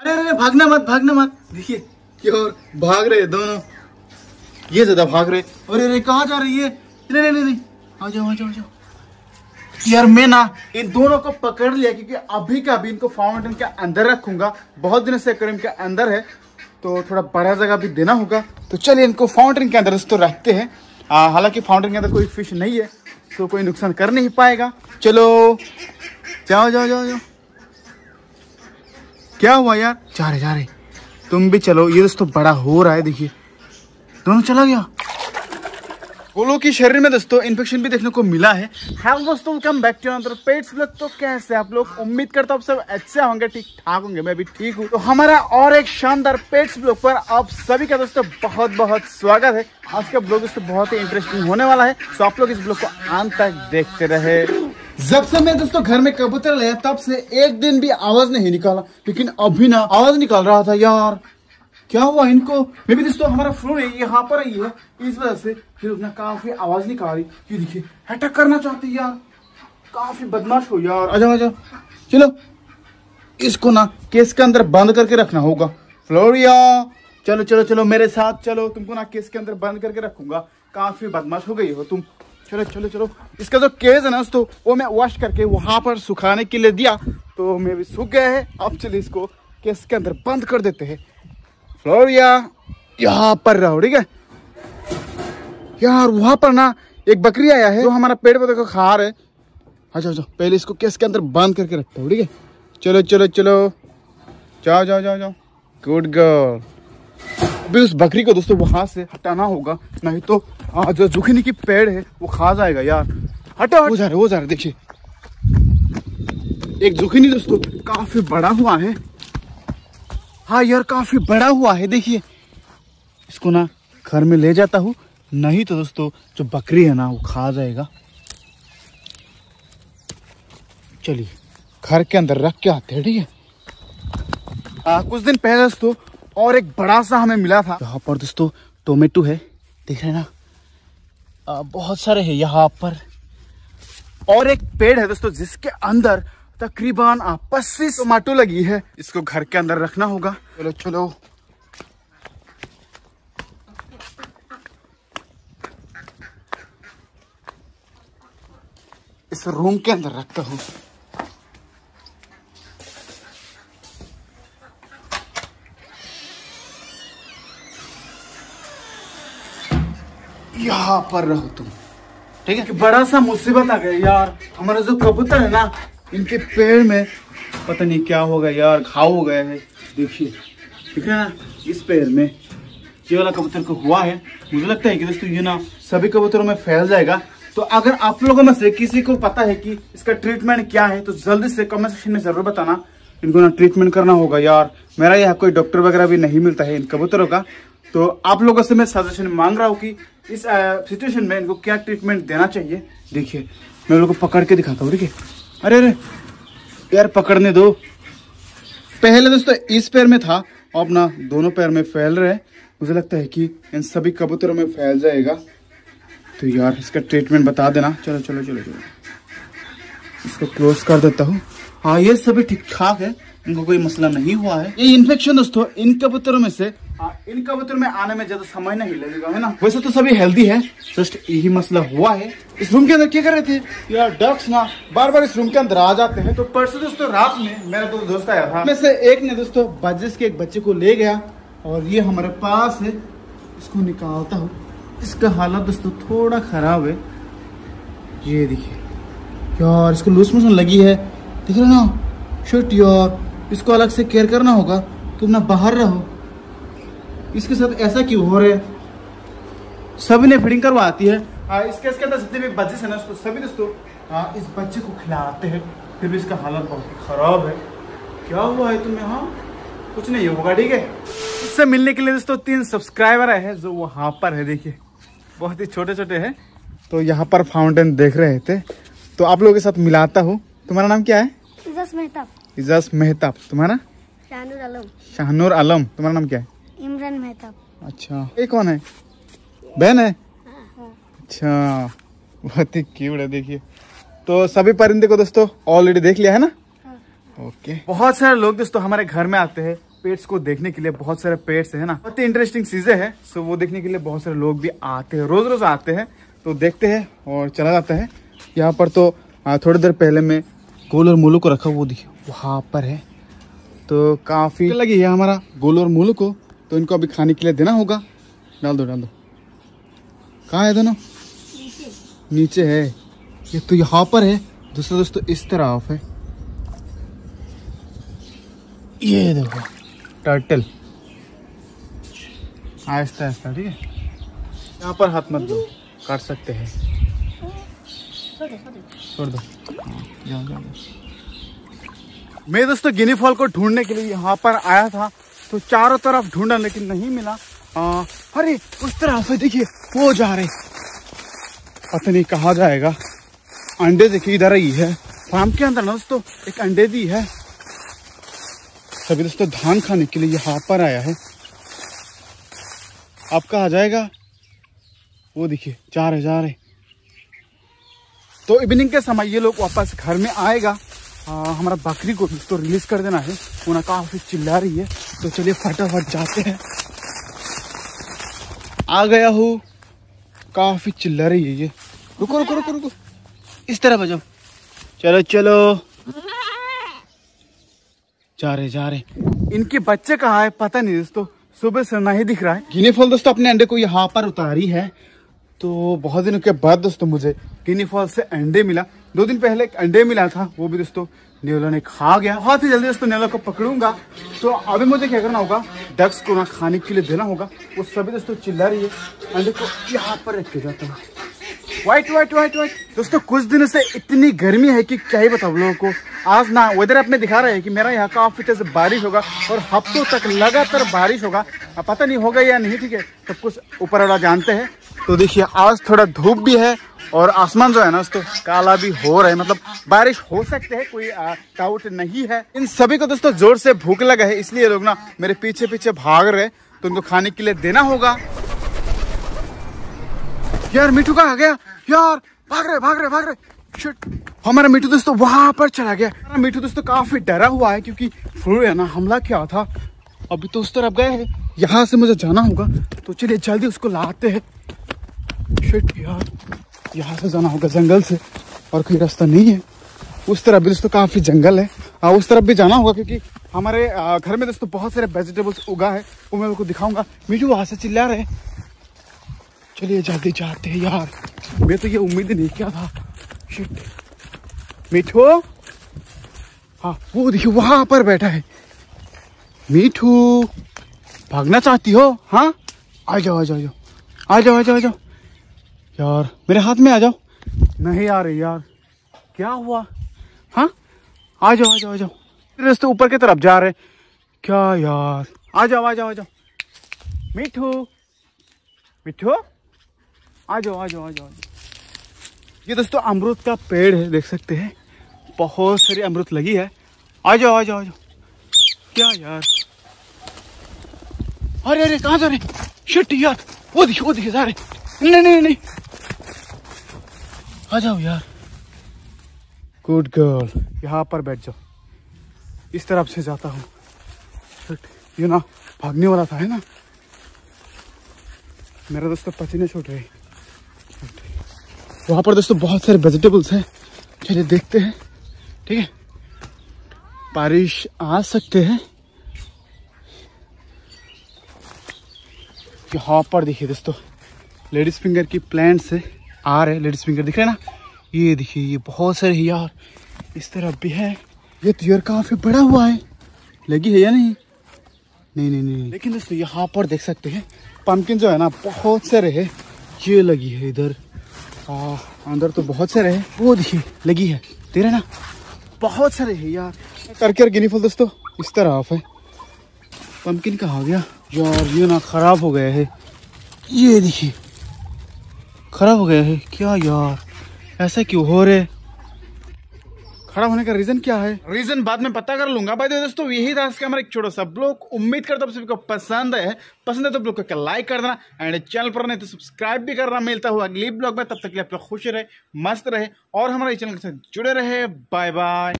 अरे भागना मत देखिए कि और भाग रहे दोनों, ये ज्यादा भाग रहे। अरे कहाँ जा रही है? नहीं आ जाओ। यार मैं ना इन दोनों को पकड़ लिया क्योंकि अभी का अभी इनको फाउंटेन के अंदर रखूंगा। बहुत दिनों से एक्वेरियम के अंदर है तो थोड़ा बड़ा जगह भी देना होगा। तो चलिए इनको फाउंटेन के अंदर तो रखते हैं। हालांकि फाउंटेन के अंदर कोई फिश नहीं है तो कोई नुकसान कर नहीं पाएगा। चलो जाओ। क्या हुआ यार? जा रहे तुम भी चलो। ये दोस्तों बड़ा हो रहा है, देखिए दोनों चला गया। गोलों की शरीर में दोस्तों इन्फेक्शन भी देखने को मिला है। हेलो दोस्तों, welcome back to another pets blog. तो कैसे आप लोग? उम्मीद करता हूँ सब अच्छे होंगे, ठीक ठाक होंगे। मैं भी ठीक हूँ। तो हमारा और एक शानदार पेट्स ब्लॉग पर आप सभी का दोस्तों बहुत स्वागत है। आज का ब्लॉग दोस्तों बहुत ही इंटरेस्टिंग होने वाला है, तो आप लोग इस ब्लॉग को अंत तक देखते रहे। जब से मैं दोस्तों घर में कबूतर लाया तब से एक दिन भी आवाज नहीं निकाला, लेकिन अभी ना आवाज निकाल रहा था। यार क्या हुआ इनको? मे भी दोस्तों हमारा फ्लोर है यहाँ पर ही है, इस वजह से फिर अपना काफी आवाज निकाल रही। ये देखिए अटैक करना चाहती यार, काफी बदमाश हो यार। आ जाओ चलो, इसको ना केस के अंदर बंद करके रखना होगा। फ्लोरिया चलो मेरे साथ चलो, तुमको ना केस के अंदर बंद करके रखूंगा। काफी बदमाश हो गई हो तुम। चलो। इसका जो केस है ना दोस्तों वो मैं वॉश करके वहां पर सुखाने के लिए दिया, तो मैं भी सूख गया है। अब चलिए इसको केस के अंदर बंद कर देते हैं। फ्लोरिया यहाँ पर रहो, ठीक है यार। वहां पर ना एक बकरी आया है जो हमारा पेड़ पौधे को खा रहे। अच्छा पहले इसको केस के अंदर बंद करके रखते हो, ठीक है। चलो जाओ। Good girl. अभी उस बकरी को दोस्तों वहां से हटाना होगा, नहीं तो जो जुखनी की पेड़ है वो खा जाएगा यार। हटो। वो जा रहे देखिए। एक जुखनी दोस्तों काफी बड़ा हुआ है। हाँ यार काफी बड़ा हुआ है, देखिए। इसको ना घर में ले जाता हूँ, नहीं तो दोस्तों जो बकरी है ना वो खा जाएगा। चलिए घर के अंदर रख के आते हैं, ठीक है। कुछ दिन पहले दोस्तों और एक बड़ा सा हमें मिला था। यहाँ पर दोस्तों टोमेटो है, देख रहे हैं ना, बहुत सारे हैं यहाँ पर। और एक पेड़ है दोस्तों जिसके अंदर तकरीबन 25 टमाटो लगी है। इसको घर के अंदर रखना होगा। चलो इस रूम के अंदर रखता हूँ। यहाँ पर रहो तुम, ठीक है। बड़ा सा मुसीबत आ गया यार। हमारा जो कबूतर है ना, इनके पेड़ में पता नहीं क्या होगा यार, घाव हो गए हैं। देखिए ठीक है ना, इस पेड़ में ये वाला कबूतर को हुआ है। मुझे लगता है कि दोस्तों ये ना सभी कबूतरों में फैल जाएगा। तो अगर आप लोगों में से किसी को पता है कि इसका ट्रीटमेंट क्या है तो जल्दी से कमेंट सेक्शन में जरूर बताना। इनको ना ट्रीटमेंट करना होगा यार। मेरा यहाँ कोई डॉक्टर वगैरह भी नहीं मिलता है इन कबूतरों का, तो आप लोगों से मैं सजेशन मांग रहा हूँ कि इस सिचुएशन में इनको क्या ट्रीटमेंट देना चाहिए। देखिए मैं लोगों को पकड़ के दिखाता हूँ, ठीक है। अरे यार पकड़ने दो। पहले दोस्तों इस पैर में था, अब ना दोनों पैर में फैल रहे हैं। मुझे लगता है कि इन सभी कबूतरों में फैल जाएगा, तो यार इसका ट्रीटमेंट बता देना। चलो इसको क्लोज कर देता हूँ। हाँ ये सभी ठीक ठाक है, इनको कोई मसला नहीं हुआ है। ये इन्फेक्शन दोस्तों इन कबूतरों में से इन कबूतरों में आने में ज्यादा समय नहीं लगेगा, है ना। वैसे तो सभी हेल्दी है, जस्ट यही मसला हुआ है। इस रूम के अंदर क्या कर रहे थे यार? डक्स ना बार इस रूम के अंदर आ जाते हैं। तो परसों दोस्तों रात में मेरा दो दोस्त आया था, में से एक ने दोस्तों बाजिस के एक बच्चे को ले गया और ये हमारे पास है। इसको निकालता हूँ। इसका हालत दोस्तों थोड़ा खराब है। ये देखिए यार, इसको लूज मोशन लगी है, देख रहे ना। शिट यार, इसको अलग से केयर करना होगा। तुम ना बाहर रहो। इसके साथ ऐसा क्यों हो रहा है? सभी ने फीडिंग करवाती है। इसके अंदर जितने भी बच्चे हैं ना सभी दोस्तों इस बच्चे को खिलाते हैं, फिर भी इसका हालत बहुत खराब है। क्या हुआ है तुम्हें? हाँ कुछ नहीं होगा, ठीक है। इससे मिलने के लिए दोस्तों 3 सब्सक्राइबर है जो वहां पर है, देखिए बहुत ही छोटे हैं। तो यहाँ पर फाउंटेन देख रहे थे, तो आप लोगों के साथ मिलाता हूँ। तुम्हारा नाम क्या है? इजाज मेहताब। तुम्हारा? शाहनूर आलम। तुम्हारा नाम क्या है? इमरान मेहताब। अच्छा, ये कौन है? बहन है? अच्छा, बहुत ही क्यूट है, देखिए। तो सभी परिंदे को दोस्तों ऑलरेडी देख लिया है ना? ओके। बहुत सारे लोग दोस्तों हमारे घर में आते हैं पेट्स को देखने के लिए बहुत सारे पेट्स है ना, बहुत ही इंटरेस्टिंग चीजें हैं। सो वो देखने के लिए बहुत सारे लोग भी आते हैं, रोज रोज आते हैं, तो देखते हैं और चला जाता है। यहाँ पर तो थोड़ी देर पहले मैं गोल और मोलू को रखा, वो देखिए वहाँ पर है। तो काफी लगी है हमारा गोल और मोलू को, तो इनको अभी खाने के लिए देना होगा। डाल दो डाल दो। कहाँ है दोनों? नीचे है। ये तो यहाँ पर है, दूसरा दोस्तों इस तरफ है। ये देखो टर्टल, आहिस्ता आहिस्ता, ठीक है। यहाँ पर हाथ मत दो, काट सकते हैं। छोड़ दो। जाओ जाओ। मैं दोस्तों गिनी फॉल को ढूंढने के लिए यहाँ पर आया था, तो चारों तरफ ढूंढा लेकिन नहीं मिला। अरे उस तरफ है, देखिए वो जा रहे, पता नहीं कहाँ जाएगा। अंडे देखिए इधर ही है फार्म के अंदर ना दोस्तों, एक अंडे दी है। सभी दोस्तों धान खाने के लिए यहाँ पर आया है। अब कहाँ जाएगा? वो देखिए जा रहे। तो इवनिंग के समय ये लोग वापस घर में आएगा। हमारा बकरी को तो रिलीज कर देना है, वो ना काफी चिल्ला रही है। तो चलिए फटाफट जाते हैं। आ गया हूँ, काफी चिल्ला रही है ये। रुको रुको रुको रुको, इस तरह बजाओ। चलो चलो, जा रहे। इनके बच्चे कहाँ है पता नहीं दोस्तों, सुबह से नहीं दिख रहा है। गिनी फॉल दोस्तों अपने अंडे को यहाँ पर उतारी है। तो बहुत दिनों के बाद दोस्तों मुझे गिनी फॉल से अंडे मिला। 2 दिन पहले एक अंडे मिला था, वो भी दोस्तों नेवला ने खा गया। बहुत ही जल्दी दोस्तों नेवला को पकड़ूंगा। तो अभी मुझे क्या करना होगा, डक्स को ना खाने के लिए देना होगा। वो सभी दोस्तों चिल्ला रही है। अंडे को यहाँ पर रख के जाता हूँ। वाइट वाइट वाइट वाइट दोस्तों, कुछ दिनों से इतनी गर्मी है कि क्या ही बताऊं लोगों को। आज ना वेदर ऐप में दिखा रहे हैं कि मेरा यहाँ काफी तेज बारिश होगा और हफ्तों तक लगातार बारिश होगा। पता नहीं होगा या नहीं, ठीक है, सब कुछ ऊपर वाला जानते हैं। तो देखिए आज थोड़ा धूप भी है और आसमान जो है ना दोस्तों काला भी हो रहा है, मतलब बारिश हो सकते है, कोई डाउट नहीं है। इन सभी को दोस्तों जोर से भूख लगा है, इसलिए लोग ना मेरे पीछे पीछे भाग रहे, तो उनको खाने के लिए देना होगा। यार मिठू का आ गया यार, भाग रहे। शिट, हमारा मिठू दोस्तों वहां पर चला गया। हमारा मिठू दोस्तों काफी डरा हुआ है क्योंकि फ्लू है ना, हमला किया था। अभी तो उस तरफ गए हैं, यहाँ से मुझे जाना होगा, तो चलिए जल्दी उसको लाते हैं। शिट यार, यहाँ से जाना होगा जंगल से, और कोई रास्ता नहीं है। उस तरफ भी दोस्तों काफी जंगल है, उस तरफ भी जाना होगा क्योंकि हमारे घर में दोस्तों बहुत सारे वेजिटेबल्स उगा है, वो मैं उनको दिखाऊंगा। मिठू वहां से चिल्ला रहे। चलिए जल्दी जाते हैं यार, मैं तो ये उम्मीद नहीं किया था। शिट, मिठू, हाँ वो देखिए वहां पर बैठा है। मिठू भागना चाहती हो? हाँ आ जाओ यार, मेरे हाथ में आ जाओ। नहीं आ रही यार, क्या हुआ? हाँ आ जाओ। रास्ते ऊपर की तरफ जा रहे क्या यार? आ जाओ। मिठू आ जाओ। ये दोस्तों अमरूद का पेड़ है, देख सकते हैं बहुत सारी अमरूद लगी है। आ जाओ। क्या यार, अरे कहाँ जा रहे? शिट यार, वो देखिए जा रहे। नहीं, आ जाओ यार। गुड गर्ल, यहाँ पर बैठ जाओ। इस तरफ से जाता हूँ। शिट, ये ना भागने वाला था, है ना। मेरा दोस्तों पसीने छूट रहे। वहां पर दोस्तों बहुत सारे वेजिटेबल्स हैं, चलिए देखते हैं, ठीक है। बारिश आ सकते हैं। यहाँ पर देखिए दोस्तों लेडीज फिंगर की प्लांट्स है, आ रहे लेडीज फिंगर दिख रहे हैं ना, ये देखिए ये बहुत सारे यार। इस तरफ भी है। ये तो यार काफी बड़ा हुआ है, लगी है या नहीं? नहीं। लेकिन दोस्तों यहाँ पर देख सकते हैं पंपकिन जो है ना बहुत सारे है, ये लगी है इधर। अंदर तो बहुत सारे है, वो देखिए लगी है, देख रहे ना, बहुत सारे है यार। करके गिनी फल दोस्तों इस तरफ है। पंपकिन कहाँ गया यार? ये ना खराब हो गया है, ये देखिए खराब हो गया है। क्या यार, ऐसा क्यों हो रहे? खराब होने का रीजन क्या है? रीजन बाद में पता कर लूंगा। भाई दोस्तों यही था इसका हमारा एक छोटा सा ब्लॉग। उम्मीद करता हूं सभी को पसंद है तो ब्लॉग को लाइक कर देना, एंड चैनल पर नहीं तो सब्सक्राइब भी करना। मिलता हुआ अगली ब्लॉग में, तब तक के लिए आप लोग खुश रहे, मस्त रहे और हमारे चैनल के साथ जुड़े रहे। Bye bye.